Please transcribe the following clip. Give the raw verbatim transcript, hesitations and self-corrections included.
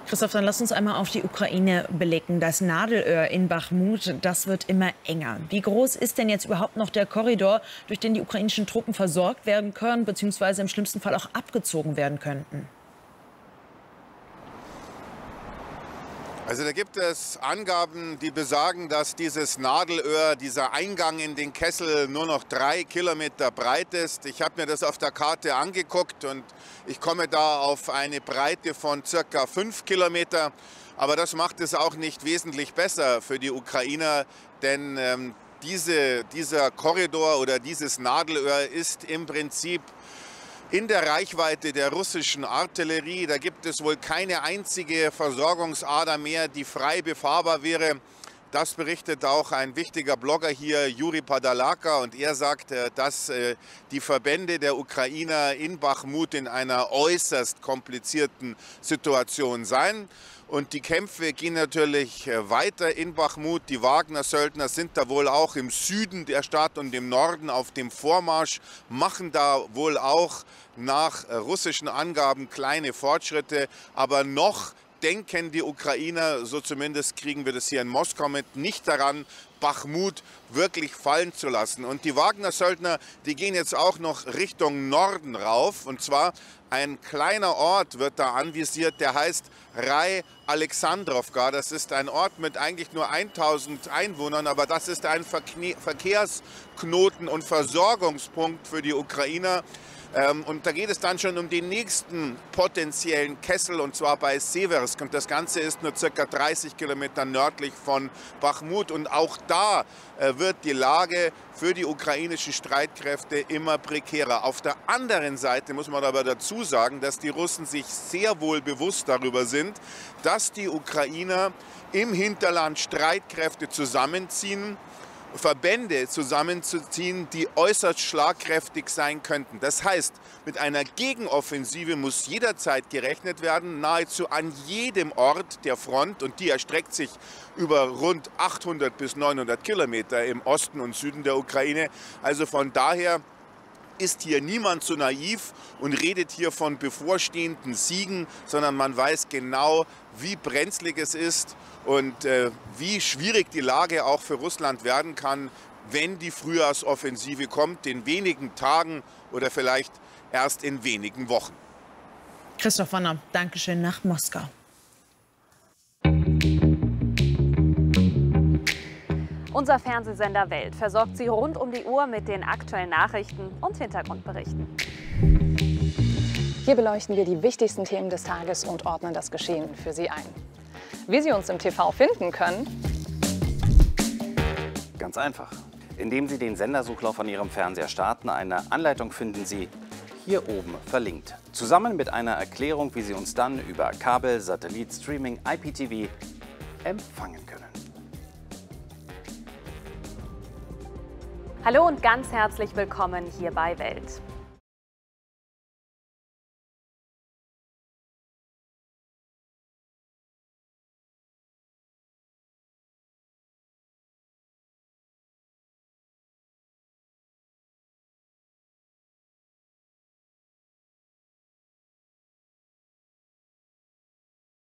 Christoph, dann lass uns einmal auf die Ukraine blicken. Das Nadelöhr in Bachmut, das wird immer enger. Wie groß ist denn jetzt überhaupt noch der Korridor, durch den die ukrainischen Truppen versorgt werden können, beziehungsweise im schlimmsten Fall auch abgezogen werden könnten? Also da gibt es Angaben, die besagen, dass dieses Nadelöhr, dieser Eingang in den Kessel nur noch drei Kilometer breit ist. Ich habe mir das auf der Karte angeguckt und ich komme da auf eine Breite von circa fünf Kilometer. Aber das macht es auch nicht wesentlich besser für die Ukrainer, denn ähm, diese, dieser Korridor oder dieses Nadelöhr ist im Prinzip in der Reichweite der russischen Artillerie. Da gibt es wohl keine einzige Versorgungsader mehr, die frei befahrbar wäre. Das berichtet auch ein wichtiger Blogger hier, Juri Padalaka, und er sagt, dass die Verbände der Ukrainer in Bachmut in einer äußerst komplizierten Situation seien. Und die Kämpfe gehen natürlich weiter in Bachmut. Die Wagner-Söldner sind da wohl auch im Süden der Stadt und im Norden auf dem Vormarsch, machen da wohl auch nach russischen Angaben kleine Fortschritte, aber noch denken die Ukrainer, so zumindest kriegen wir das hier in Moskau mit, nicht daran, Bachmut wirklich fallen zu lassen. Und die Wagner-Söldner, die gehen jetzt auch noch Richtung Norden rauf. Und zwar ein kleiner Ort wird da anvisiert, der heißt Rai Alexandrowka. Das ist ein Ort mit eigentlich nur tausend Einwohnern, aber das ist ein Verkehrsknoten und Versorgungspunkt für die Ukrainer. Und da geht es dann schon um den nächsten potenziellen Kessel, und zwar bei Seversk. Und das Ganze ist nur ca. dreißig Kilometer nördlich von Bachmut. Und auch da wird die Lage für die ukrainischen Streitkräfte immer prekärer. Auf der anderen Seite muss man aber dazu sagen, dass die Russen sich sehr wohl bewusst darüber sind, dass die Ukrainer im Hinterland Streitkräfte zusammenziehen, Verbände zusammenzuziehen, die äußerst schlagkräftig sein könnten. Das heißt, mit einer Gegenoffensive muss jederzeit gerechnet werden, nahezu an jedem Ort der Front, und die erstreckt sich über rund achthundert bis neunhundert Kilometer im Osten und Süden der Ukraine. Also von daher ist hier niemand so naiv und redet hier von bevorstehenden Siegen, sondern man weiß genau, wie brenzlig es ist und äh, wie schwierig die Lage auch für Russland werden kann, wenn die Frühjahrsoffensive kommt, in wenigen Tagen oder vielleicht erst in wenigen Wochen. Christoph Wanner, Dankeschön nach Moskau. Unser Fernsehsender Welt versorgt Sie rund um die Uhr mit den aktuellen Nachrichten und Hintergrundberichten. Hier beleuchten wir die wichtigsten Themen des Tages und ordnen das Geschehen für Sie ein. Wie Sie uns im T V finden können? Ganz einfach. Indem Sie den Sendersuchlauf an Ihrem Fernseher starten, eine Anleitung finden Sie hier oben verlinkt. Zusammen mit einer Erklärung, wie Sie uns dann über Kabel, Satellit, Streaming, I P T V empfangen können. Hallo und ganz herzlich willkommen hier bei Welt.